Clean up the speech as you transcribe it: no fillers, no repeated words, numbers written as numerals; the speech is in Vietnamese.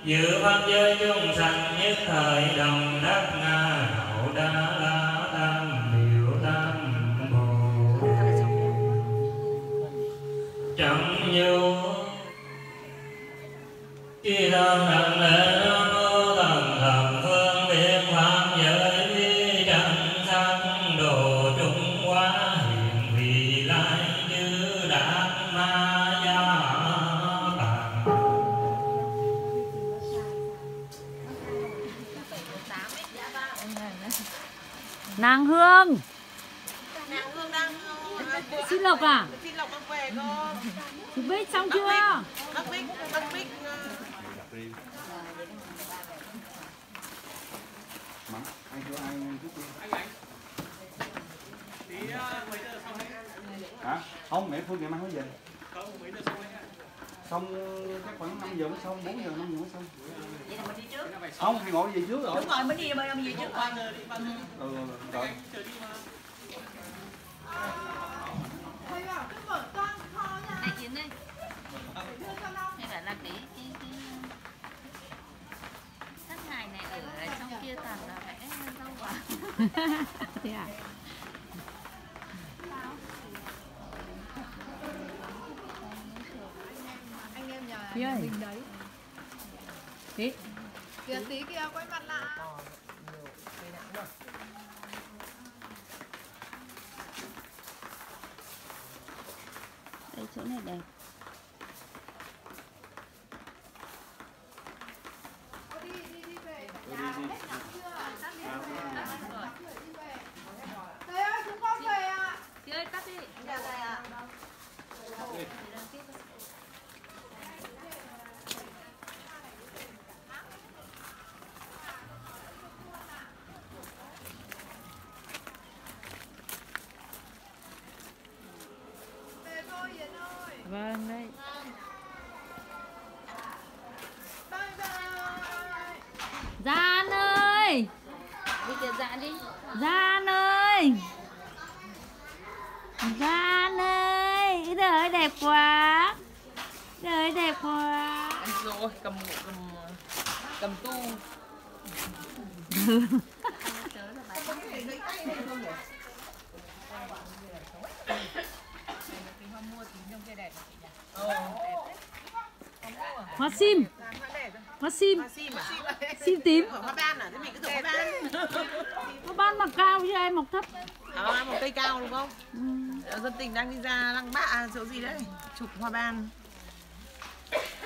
dự pháp giới chúng sanh nhất thời đồng đắc nga hậu đa la tam điều tam bồ trọng nhu chi thân đảnh lễ nam mô thần thập phương tiện pháp giới vi trần sắc đồ trung hóa hiện vị lai chư đạt ma gia tạng. Nàng Hương. Nàng Hương đang Xin Lộc à? xin Lộc đang về cô. Chị Bích xong chưa? Bác Bích Mắm, anh cho ai chút đi. Tí mấy giờ xong hết? Hả? Không, mẹ Phương ngày mai mới về. Không, mấy giờ xong hết? Xong chắc khoảng 5 giờ mới xong, 4 giờ 5 giờ mới xong. Vậy là mình đi trước. Không, thì ngồi về trước rồi. Đúng rồi, mới đi mà mình về trước rồi. Rồi. Chờ đi mà. Này Yến ơi, hay phải là cái sắc hài này ở trong kia toàn là vẽ rau quả. Thế à? Anh em nhà Tí ơi. mình đấy. Tí. Kìa tí kia quay mặt lại. Đây chỗ này đẹp. Đi về. Nhà hết nóng chưa? Sắp đi về. Thầy ơi, chúng con về ạ. Chị ơi, tắt đi. Nhà này ạ. Về thôi Yến ơi. Vâng, đây. Bye bye. Gian ơi. Đi kìa dạ đi. Gian ơi. Gian ơi. Đời ơi đẹp quá. Đời ơi đẹp quá. Rồi, cầm tu. Hoa sim. Hoa sim. Sim à? Sim tím. Hoa ban à? Thế mình cứ thử hoa ban. Hoa ban mọc cao chứ em mọc thấp. Một cây cao đúng không? Dân tình đang đi ra Lăng Bác chỗ gì đấy? Chụp hoa ban.